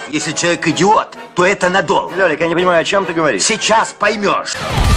Если человек идиот, то это надолго. Лёлик, я не понимаю, о чем ты говоришь? Сейчас поймешь.